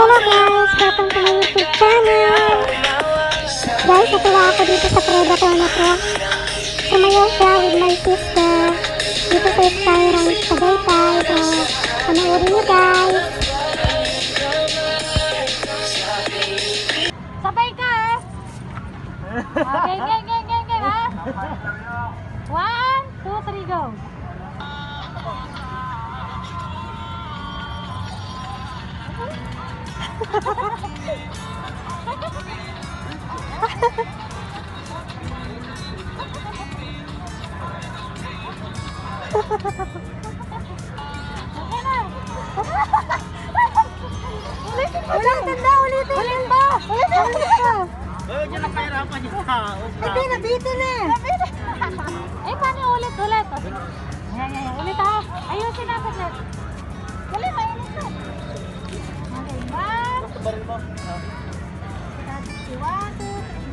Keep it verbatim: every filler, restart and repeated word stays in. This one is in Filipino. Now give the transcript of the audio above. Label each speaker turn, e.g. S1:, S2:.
S1: Hello guys! Welcome to my YouTube channel! Guys, natuwa ako dito sa Predator na to. Sumayaw siya with my sister dito sa Skyrange Tagaytay. So, panoorin nyo guys!
S2: Sabay ka eh! Okay, gang, gang, gang, gang ha! One, two, three, go!
S1: Ulitin na! Ulitin! Ulitin ba? Ulitin ba?
S3: Oh, yun ang kahirapan niya.
S1: Hindi, nabitin eh!
S2: Eh, paano ulit, ulit? O, sige. Ayan, ayan, ayan. Ulit ha! Ayusin natin ulit. Ulit, ayusin na. Okay, one.
S3: Baril mo.
S2: One, two, three.